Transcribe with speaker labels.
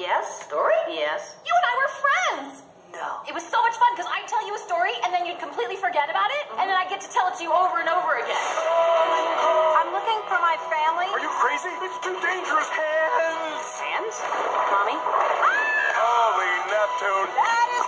Speaker 1: Yes? Dory? Yes.
Speaker 2: You and I were friends.
Speaker 1: No.
Speaker 2: It was so much fun because I'd tell you a story and then you'd completely forget about it, and then I'd get to tell it to you over and over again.
Speaker 3: I'm looking for my family.
Speaker 4: Are you crazy? It's too dangerous. Hands.
Speaker 1: Hands? Mommy?
Speaker 4: Holy Neptune.
Speaker 3: That is